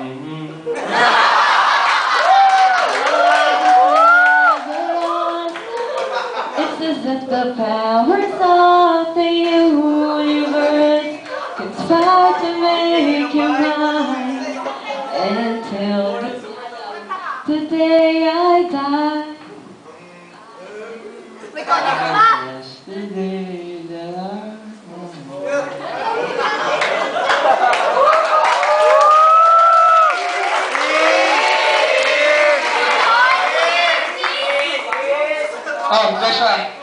It's as if the powers of the universe conspire to make you mine until the day I die. That's the day that I Oh, Joshua.